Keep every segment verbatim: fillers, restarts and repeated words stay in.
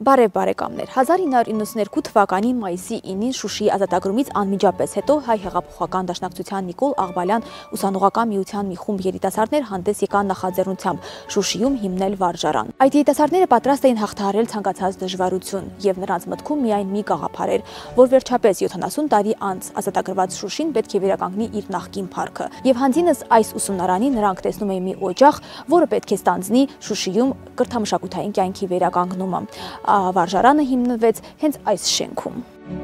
Բարև բարեկամներ, հազար ինը հարյուր իննսունութ երկու թվականի մայիսի ինին Շուշիի ազատագրումից անմիջապես հետո Հայ հեղափոխական դաշնակցության Նիկոլ Աղբալյան ուսանողական միության մի խումբ երիտասարդներ հանդես եկան նախաձեռնությամբ Շուշիում հիմնել վարժարան։ Այդ երիտասարդները պատրաստ էին հաղթահարել ցանկացած դժվարություն, եւ նրանց մտքում միայն մի գաղափար էր, որ վերջապես յոթանասուն տարի անց ազատագրված Շուշին պետք է վերականգնի իր նախկին փառքը։ Եվ հանձինս այս ուսումնարանի նրանք տեսնում էին մի օջախ, որը պետք է ստանձնի Շուշիում կրթամշակութային կյանքի վերականգնումը։ Վարժարանը հիմնվեց հենց այս շենքում։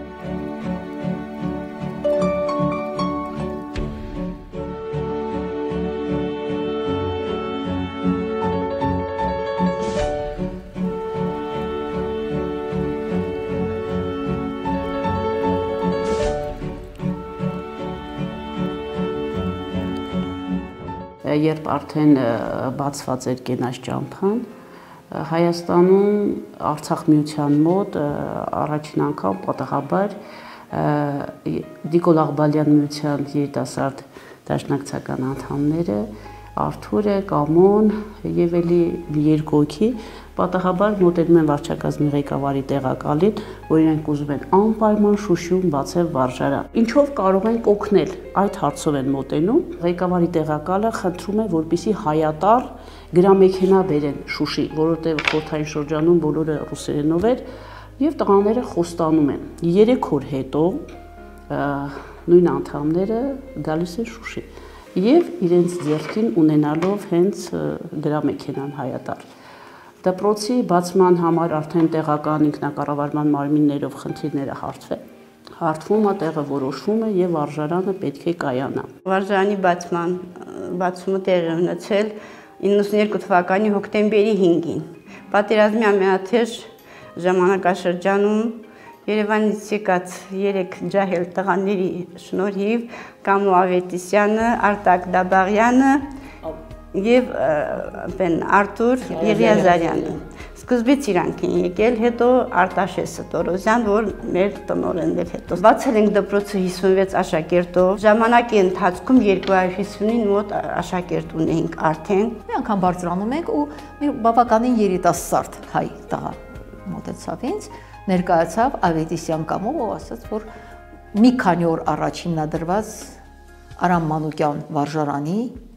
Երբ արդեն բացված էր կենաց ճամփան, Հայաստանում Արցախ միության մոտ առաջին անգամ պատահաբար Նիկոլ Աղբալյան միության երիտասարդ դաշնակցական անդամները Արթուրը, Կամոն եւ էլի երկու հոգի պատահաբար մոտենում են վարչակազմի ղեկավարի տեղակալին, որ իրենք ուզում են անպայման Շուշիում բացել վարժարան։ Ինչով կարող են օգնել, այդ հարցով են մոտենում։ Ղեկավարի տեղակալը խնդրում է, որպեսզի հայատար գրամեքենա բերեն Շուշի, որովհետև խորհրդային շրջանում բոլորը ռուսերենով էր, եւ տղաները խոստանում են։ Երեք օր հետո նույն անդամները գալիս են Շուշի եւ իրենց ձեռքին ունենալով հենց գրամեքենան հայատար։ Դպրոցի բացման համար արդեն տեղական ինքնակառավարման մարմիններով խնդիրները հարթվել։ Հարթվում է, տեղը որոշվում է եւ վարժարանը պետք է կայանա։ Վարժարանի բացման բացումը տեղի ունեցել իննսունութ երկու թվականի հոկտեմբերի հինգին։ Պատերազմի ամենաթեժ ժամանակաշրջանում Երևանից եկած երեք ջահել տղաների շնորհիվ Կամո Ավետիսյանը, Արտակ Դաբաղյանը եւ Արթուր Եղիազարյանը սկզբից իրանք են եկել, հետո Արտաշեսը Տորոզյան, որ մեր տնօրենն էր հետո։ Բացել ենք դպրոցը հիսունվեց աշակերտով, ժամանակի ընթացքում երկու հարյուր հիսունին մոտ աշակերտ ունեինք արդեն։ Մի անգամ բարձրանում ենք ու մի բավականին երիտասարդ հայ տղա մոտեցավ ինձ, ներկայացավ Ավետիսյան Կամո, ով ասաց, որ մի քանի օր առաջ հիմնադրված Արամ Մանուկյան վարժարանի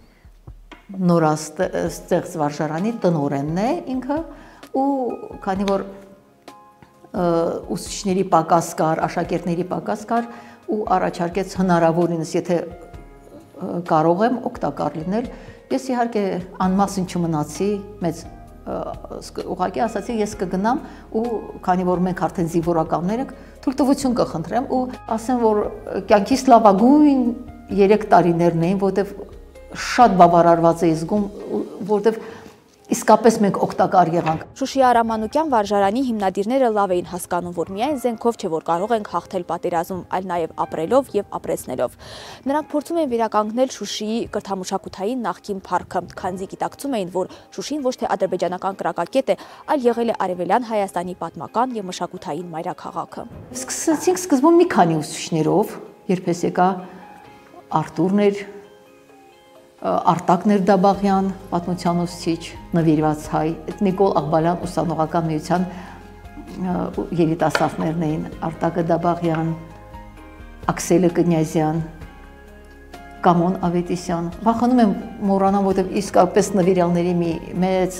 նորաստեղծ վարժարանի տնօրենն է ինքը, ու քանի որ ուսուցիչների պակաս կար, աշակերտների պակաս կար, ու առաջարկեց հնարավորինս, եթե կարող եմ օգտակար լինել, ես իհարկե անմասն չմնացի, մեծ ուղղակի ասացի, ես կգնամ ու քանի որ մենք արդեն զինվորականներ ենք, թույլտվություն կխնդրեմ ու ասեմ, որ կյանքիս լավագույն երեք տարիներն էին, որտեվ շատ բավարարված էի զգում, որտեվ իսկապես մենք օգտակար եղանք։ Շուշիի Արամ Մանուկյան վարժարանի հիմնադիրները լավ էին հասկանում, որ միայն զենքով չէ, որ կարող ենք հաղթել պատերազմում, այլ նաև ապրելով եւ ապրեցնելով։ Նրանք փորձում են վերականգնել Շուշիի կրթամշակութային նախկին փառքը, քանզի գիտակցում էին, որ Շուշին ոչ թե ադրբեջանական կրակակետ է, այլ եղել է Արևելյան Հայաստանի պատմական եւ մշակութային մայրաքաղաքը։ Սկսեցինք սկզբում մի քանի ուսուցիչներով, երբես եկա Արթուրն էր, Արտակներ Դաբաղյան, պատմության ուսուցիչ, նվիրված հայ, Նիկոլ Աղբալյան ուսանողական միության երիտասարդներն էին, Արտակը Դաբաղյան, Աքսելը Կնյազյան, Կամոն Ավետիսյան։ Վախենում եմ մոռանամ, որտեղ իսկապես նվիրյալների մի մեծ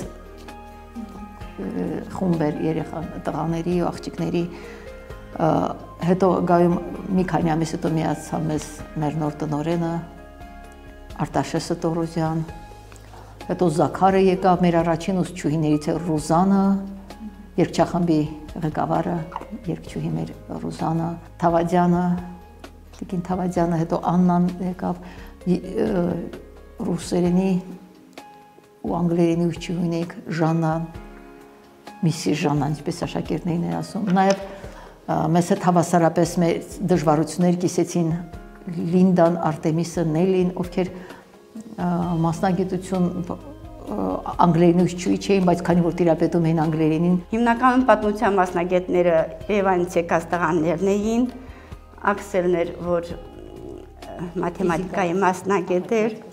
խումբ էր երեխա տղաների ու աղջիկների, հետո գայում մի քանի ամիս հետո միացավ մեզ մեր նոր տնօրենը Արտաշեսը Տորոզյան, հետո Զաքարը եկավ, մեր առաջին ուսուցչուհիներից էր Ռուզանը, երգչախմբի ղեկավարը, երգչուհի մեր Ռուզանը, Թավադյանը, Տիկին Թավադյանը, հետո Աննան եկավ, ռուսերենի ու անգլերենի ուսուցչուհին եք Ժաննան, Միսի Ժաննան, ինչպես աշակերտներն են ասում, նաև մեզ հետ հավասարապես մեր դժվարություններ կիսեցին Լինդան, Արտեմիսը, Նելին, ովքեր մասնագիտություն անգլերենի ուսուցչուհի չէին, բայց քանի որ տիրապետում էին անգլերենին։ Հիմնականում պատմության մասնագետները Երևանից եկած տղաներն էին, Աքսելն էր, որ մաթեմատիկայի մասնագետ էր,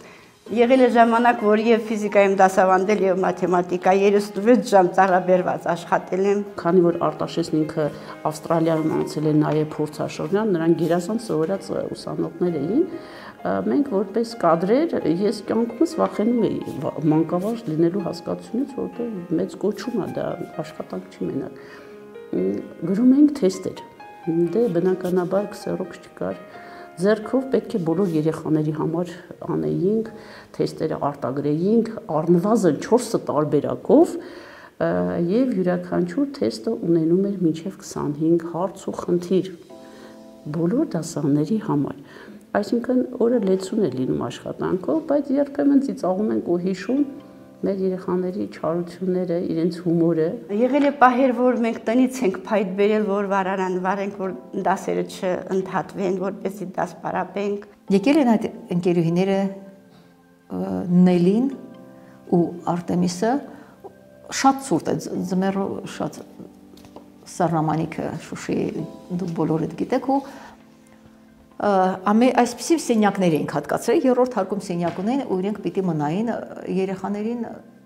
Եղել է ժամանակ, որ եւ ֆիզիկայում դասավանդել եւ մաթեմատիկա երեսունվեց ժամ ծառաբերված աշխատել եմ։ Քանի որ Արտաշեսն ինքը Ավստրալիայում անցել է նաեւ փորձաշրջան, նրանք գերազանց սովորած ուսանողներ էին, մենք որպես կադրեր ես կյանքումս վախենում էի մանկավարժ լինելու հասկացությունից, որտեղ մեծ կոչում է դա աշխատանք չի մենակ։ Գրում ենք թեստեր, դե բնականաբար քսերոքս չկար, ձեռքով պետք է բոլոր երեխաների համար անեինք, թեստերը արտագրեինք, առնվազն չորս տարբերակով եւ յուրաքանչյուր թեստը ունենում էր մինչեւ քսանհինգ հարց ու խնդիր բոլոր դասարանների համար։ Այսինքն օրը լեցուն է լինում աշխատանքով, բայց երբեմն ծիծաղում ենք ու հիշում մեր երեխաների չարությունները, իրենց հումորը։ Եղել է պահեր, որ մենք տնից ենք փայտ բերել, որ վարարան վարենք, որ դասերը չընդհատվեն, որպեսզի դաս պարապենք։ Եկել են այդ ընկերուհիները Նելին ու Արտեմիսը, շատ ցուրտ է, ձմեռը շատ սառնամանիքը Շուշի դուք բոլորդ գիտեք ու ամե այսպիսի սենյակներ էինք հատկացրել, երրորդ հարկում սենյակ ունեն ու իրենք պիտի մնային երեխաներին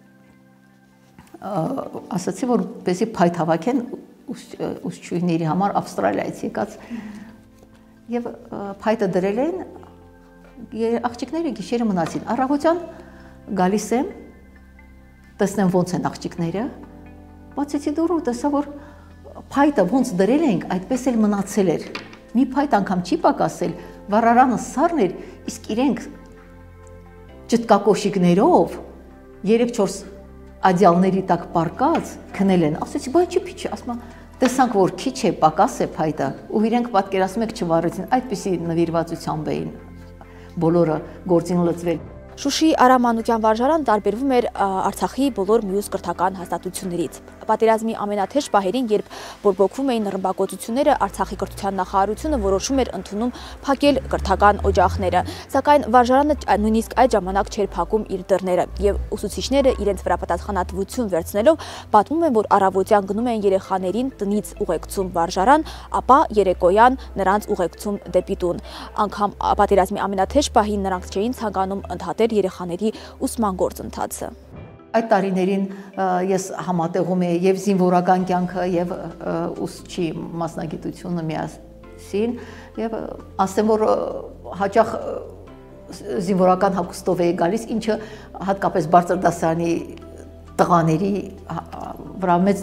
ասացի, որ պեսի փայտ հավաքեն ուսուցչուհիների համար Ավստրալիայից եկած եւ փայտը դրել են, աղջիկները գիշերը մնացին, առավոտյան գալիս եմ, տեսնեմ ոնց են աղջիկները, բացեցի դուռը ու տեսա, որ փայտը ոնց դրել ենք, այդպես էլ մնացել էր։ Մի փայտ անգամ չի պակասել, վառարանը սառն էր, իսկ իրենք ճտկակոշիկներով երեք-չորս ադյալների տակ պարկած քնել են, ասեցի, բայ չի փիչ, ասում տեսանք, որ քիչ է, պակաս է փայտը, ու իրենք պատկերացնում եք չվառեցին, այդպիսի նվիրվածությամբ էին բոլորը գործին լծվել։ Շուշիի Արա Մանուկյան վարժարան տարբերվում էր Արցախի բոլոր մյուս կրթական հաստատություններից։ Պատերազմի ամենաթեժ պահերին, երբ բորբոքվում էին ռմբակոծությունները, Արցախի կրթության նախարարությունը որոշում էր ընդունում փակել կրթական օջախները, սակայն վարժարանը նույնիսկ այդ ժամանակ չէր փակում իր դռները, եւ ուսուցիչները իրենց վրա պատասխանատվություն վերցնելով պատմում են, որ առավոտյան գնում են երեխաներին տնից ուղեկցում վարժարան, ապա երեկոյան նրանց ուղեկցում դեպի տուն։ Անգամ պատերազմի ամենաթեժ պահին նրանք չէին ցանկանում ընդհատել երեխաների ուսման գործընթացը։ Այդ տարիներին ես համատեղում էի եւ զինվորական կյանքը եւ ուսուցչի մասնագիտությունը միասին եւ ասեմ, որ հաճախ զինվորական հագուստով էի գալիս, ինչը հատկապես բարձր դասարանի տղաների վրա մեծ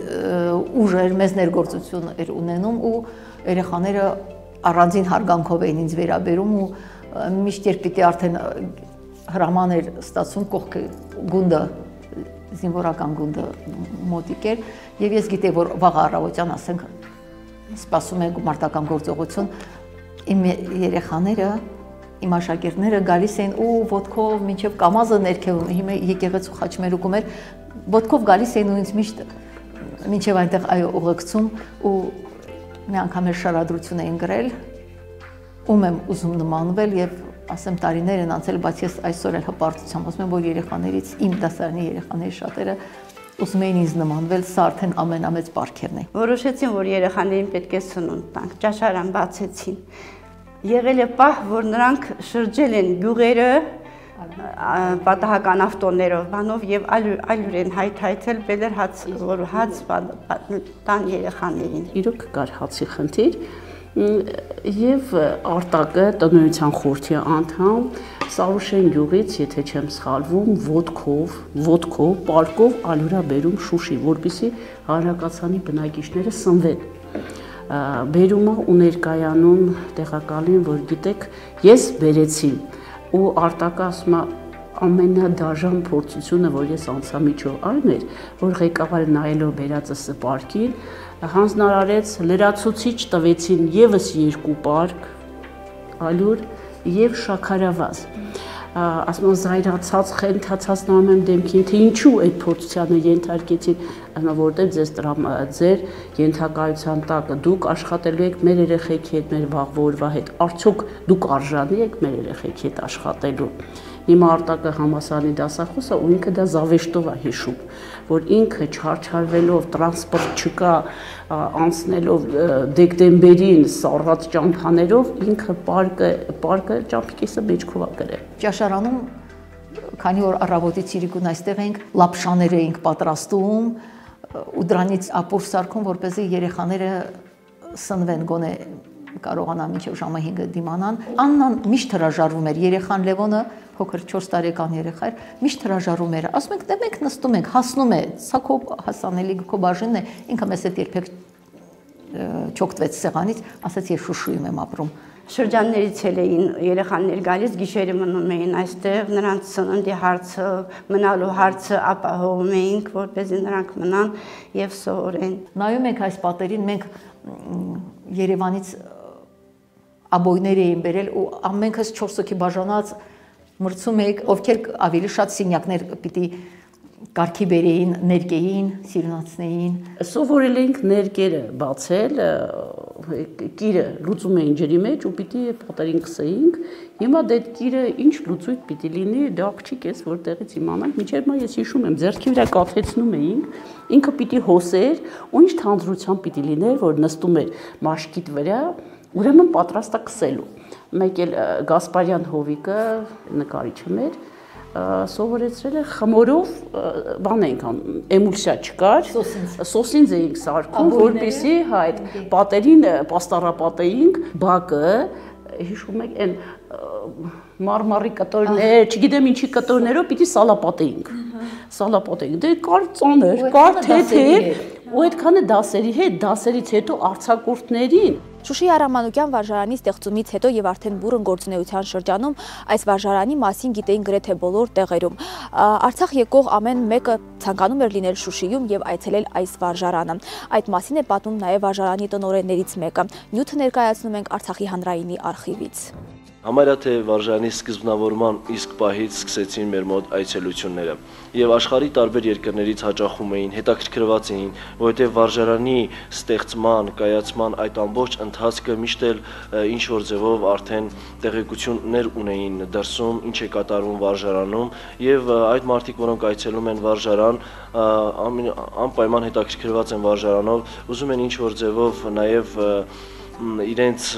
ուժ էր, մեծ ներգործություն էր ունենում ու երեխաները առանձին հարգանքով էին ինձ վերաբերում ու միշտ երբ պիտի արդեն հրաման էր ստացվում կողքը գունդը, զինվորական գունդը մոտիկ էր եւ ես գիտեի, որ վաղ առավոտյան ասենք սպասում է գումարտական գործողություն, իմ երեխաները, իմ աշակերտները գալիս էին ու ոտքով մինչև կամազը ներքևում, հիմա եկեղեցու խաչմերուկում էր, ոտքով գալիս էին ու ինձ միշտ մինչև այնտեղ այո ուղեկցում ու մի անգամ էր շարադրություն էին գրել, ում եմ ուզում նմանվել եւ ասեմ տարիներ են անցել, բայց ես այսօր էլ հպարտությամբ ասում եմ, որ երեխաներից իմ դասարանի երեխաների շատերը ուզում էին ինձ նմանվել, սա արդեն ամենամեծ պարգևն է։ Որոշեցին, որ երեխաներին պետք է սնունդ տանք, ճաշարան բացեցին։ Եղել է պահ, որ նրանք շրջել են գյուղերը պատահական ավտոներով, բանով եւ այլուր են հայթայթել բելեր հաց, որ հաց տան երեխաներին։ Իրոք կար հացի խնդիր եւ Արտակը տնօրինության խորհրդի անդամ Սարուշեն գյուղից, եթե չեմ սխալվում, ոտքով, ոտքով, պարկով ալյուրա բերում Շուշի, որպեսզի հանրակացանի բնակիչները սնվեն։ Բերումը ու ներկայանում տեղակալին, որ գիտեք, ես բերեցի ու Արտակը ասում է ամենադաժան փորձությունը, որ ես անցա միջով այն էր, որ ղեկավարը նայելով բերածը սպարկին, հանձնարարեց լրացուցիչ տվեցին եւս երկու պարկ, ալյուր եւ շաքարավազ։ Ասում եմ զայրացած, խենթացած նայում եմ դեմքին, թե ինչու այդ փորձությանը ենթարկեցին, ասում որտեղ ձեզ ձեր ենթակայության տակ դուք աշխատելու եք մեր երեխեքի հետ, մեր վաղվա օրվա հետ, արդյոք դուք արժանի եք մեր երեխեքի հետ աշխատելու։ Հիմա Արտակը համասարանի դասախոսը ու ինքը դա զավեշտով է հիշում, որ ինքը չարչարվելով, տրանսպորտ չկա, անցնելով դեկտեմբերին սառած ճամփաներով, ինքը պարկը, պարկը ճամփի կեսը մեջքով է գրել։ Ճաշարանում քանի որ առավոտից իրիկուն այստեղ ենք, լապշաներ էինք պատրաստում ու դրանից ապուր սարքում, որպեսզի երեխաները սնվեն, գոնե կարողանան մինչև ժամը հինգը դիմանան։ Աննան միշտ հրաժարվում էր, երեխան Լևոնը փոքր չորս տարեկան երեխա էր, միշտ հրաժարում էր։ Ասում ենք, դե մենք նստում ենք, հասնում է, սա քո հասանելի քո բաժինն է, ինքը մեզ հետ երբեք չօգտվեց սեղանից, ասաց ես Շուշիում եմ ապրում։ Շրջաններից էլ էին երեխաներ գալիս, գիշերը մնում էին այստեղ, նրանց սննդի հարցը, մնալու հարցը ապահովում էինք, որպեսզի նրանք մնան եւ սովորեն։ Նայում եք այս պատերին, մենք Երևանից աբոյներ էին բերել ու ամենքս չորս հոգի բաժանած մրցում էինք, ովքեր ավելի շատ սինյակներ պիտի կարգի բերեին, ներկեին, սիրունացնեին։ Սովորել էինք ներկերը բացել, կիրը լուծում էին ջրի մեջ ու պիտի պատերին քսեինք։ Հիմա դե կիրը ինչ լուծույթ պիտի լինի, դա աղջիկ էս որտեղից իմանանք, մինչև մա ես հիշում եմ, ձեռքի վրա կաթեցնում էինք, ինքը պիտի հոսեր ու ինչ թանձրությամբ պիտի լիներ, որ նստում էր մաշկիտ վրա, ուրեմն պատրաստ է քսելու։ Մեկ էլ Գասպարյան Հովիկը նկարիչը մեր սովորեցրել է խմորով բան էինք անում, էմուլսիա չկար, սոսինձ էինք սարքում, որպեսզի այդ պատերին պաստառապատեինք, բակը, հիշում եք, այն մարմարի կտորներ, չգիտեմ ինչի կտորներով պիտի սալապատեինք, սալապատեինք, դե կար ծանր, կար թեթև, ու այդքանը դասերի հետ, դասերից հետո արձակուրդներին։ Շուշիի Արամանուկյան վարժարանի ստեղծումից հետո եւ արդեն բուռն գործունեության շրջանում այս վարժարանի մասին գիտեին գրեթե բոլոր տեղերում։ Արցախ եկող ամեն մեկը ցանկանում էր լինել Շուշիում եւ այցելել այս վարժարանը։ Այդ մասին է պատմում նաեւ վարժարանի տնօրեններից մեկը։ Նյութը ներկայացնում ենք Արցախի հանրայինի արխիվից։ Համարյա թե վարժարանի սկզբնավորման իսկ պահից սկսեցին մեր մոտ այցելությունները եւ աշխարհի տարբեր երկրներից հաճախում էին, հետաքրքրված էին, որովհետեւ վարժարանի ստեղծման, կայացման այդ ամբողջ ընթացքը միշտ էլ ինչ որ ձևով արդեն տեղեկություններ ունեին դրսում, ինչ է կատարվում վարժարանում եւ այդ մարդիկ, որոնք այցելում են վարժարան, անպայման հետաքրքրված են վարժարանով, ուզում են ինչ որ ձևով նաեւ իրենց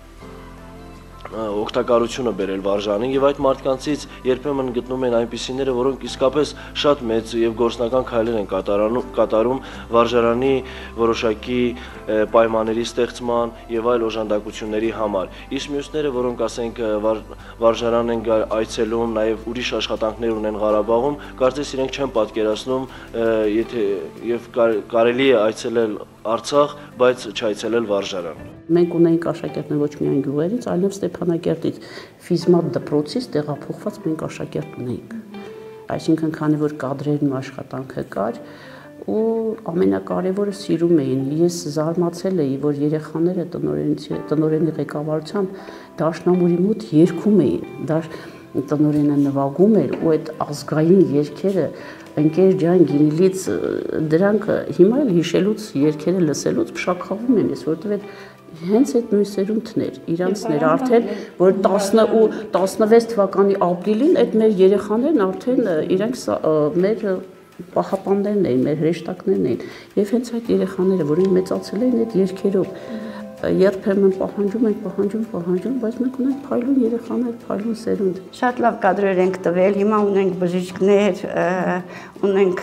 օգտակարությունը բերել վարժանին եւ այդ մարդկանցից երբեմն գտնում են այնպիսիները, որոնք իսկապես շատ մեծ եւ գործնական քայլեր են կատարում վարժարանի որոշակի պայմանների ստեղծման եւ այլ օժանդակությունների համար։ Իսկ մյուսները, որոնք ասենք վարժարան են այցելում, նաեւ ուրիշ աշխատանքներ ունեն Ղարաբաղում, կարծես իրենք չեն պատկերացնում, եթե եւ կարելի է այցելել Արցախ, բայց չայցելել վարժարան։ Մենք ունենք աշակերտներ ոչ միայն գյուղերից, այլև Ստեփանակերտից, ֆիզմատ դպրոցից տեղափոխված մենք աշակերտ ունենք։ Այսինքն, քանի որ կադրերն ու աշխատանքը կար, ու ամենակարևորը սիրում էին։ Ես զարմացել էի, որ երեխաները տնօրենի ղեկավարությամբ դաշնամուրի մոտ երգում էին, տնօրենը նվագում էր ու այդ ազգային երգերը ընկեր ջան գինիլից դրանք հիմա էլ հիշելուց երգերը լսելուց փշակվում են, ես որովհետև հենց այդ նույն սերունդն էր, իրանցն էր արդեն, որ տասնվեց թվականի ապրիլին այդ մեր երեխաներն արդեն իրենք մեր պահապաններն էին, մեր հրեշտակներն էին, եւ հենց այդ երեխաները, որոնք մեծացել էին այդ երգերով, երբեմն պահանջում ենք, պահանջում, պահանջում, բայց մենք ունենք փայլուն երեխաներ, փայլուն սերունդ։ Շատ լավ կադրեր ենք տվել, հիմա ունենք բժիշկներ, ունենք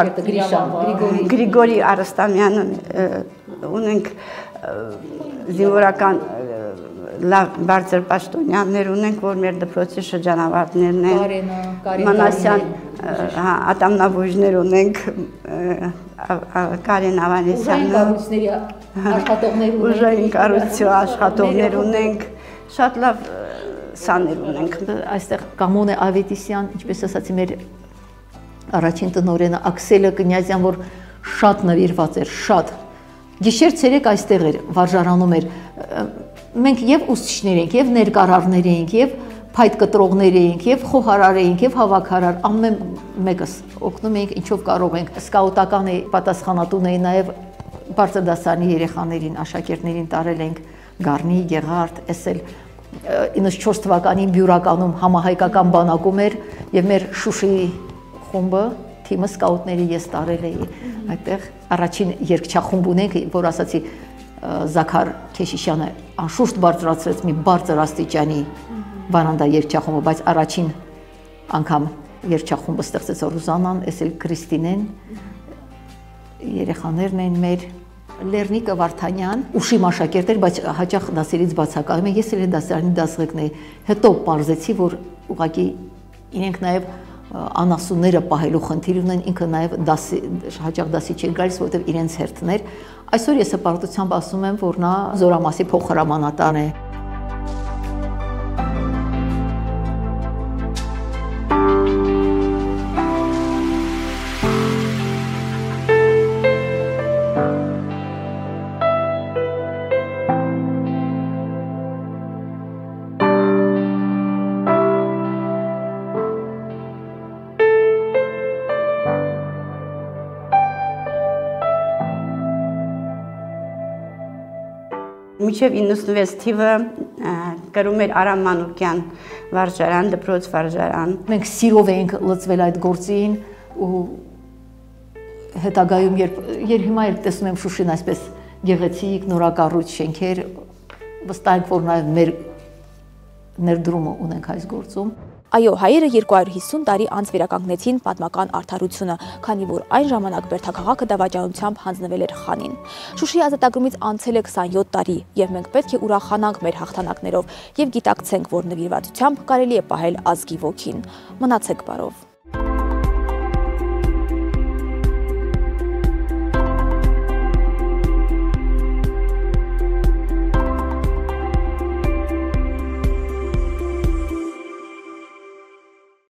Գրիգորի Արստամյանը, ունենք զինվորական լավ բարձր պաշտոնյաներ ունենք, որ մեր դպրոցի շրջանավարտներն են, Մանասյան, ատամնաբույժներ ունենք, Կարեն Ավանեսյանը, ուժային կառույցի աշխատողներ ունենք, շատ լավ սաներ ունենք։ Այստեղ Կամոնե Ավետիսյան, ինչպես ասացի, մեր առաջին տնօրենը Աքսելը Կնյազյան, որ շատ նվիրված էր, շատ գիշեր ցերեկ այստեղ էր, վարժարանում էր։ Մենք եւ ուսուցիչներ ենք, եւ ներկարարներ ենք, եւ փայտ կտրողներ ենք, եւ խոհարար ենք, եւ հավաքարար, ամեն մեկս օգնում ենք ինչով կարող ենք։ Սկաուտական պատասխանատուն էի նաեւ բարձրադասարանի երեխաներին, աշակերտներին տարել ենք Գառնի, Գեղարդ, էսել իննսունչորս թվականին Բյուրականում համահայկական բանակում էր եւ մեր Շուշիի խումբը թիմը սկաուտների ես տարել էի այդտեղ առաջին երգչախումբ ունենք, որ ասացի Զաքար Քեշիշյանը անշուշտ բարձրացրեց մի բարձր աստիճանի վանանդա երգչախումբը, բայց առաջին անգամ Երջախումբը ստեղծեց Ռուզանան, էս էլ Քրիստինեն, երեխաներն են մեր Լեռնիկը Վարդանյան, ուշի աշակերտ էր, բայց հաճախ դասերից բացակայում է, ես էլ դասարանի դասղեկն էի, հետո պարզեցի, որ ուղղակի իրենք նաև անասունները պահելու խնդիր ունեն, ինքը նաև դասի, հաճախ դասի չէր գալիս, որովհետև իրենց հերթներ։ Այսօր ես հպարտությամբ ասում եմ, որ նա Զորամասի փոխհրամանատար է։ Մինչև իննսունվեց թիվը կրում էր Արամ Մանուկյան վարժարան, դպրոց վարժարան։ Մենք սիրով էինք լծվել այդ գործին ու հետագայում երբ երբ հիմա էլ տեսնում եմ Շուշին այսպես գեղեցիկ նորակառույց շենքեր, վստահ ենք, որ նաև մեր ներդրումը ունենք այս գործում։ Այո, հայերը երկու հարյուր հիսուն տարի անց վերականգնեցին պատմական արդարությունը, քանի որ այն ժամանակ Բերդաքաղաքը դավաճանությամբ հանձնվել էր խանին։ Շուշիի ազատագրումից անցել է քսանյոթ տարի, եւ մենք պետք է ուրախանանք մեր հաղթանակներով եւ գիտակցենք, որ նվիրվածությամբ կարելի է պահել ազգի ոգին։ Մնացեք բարով։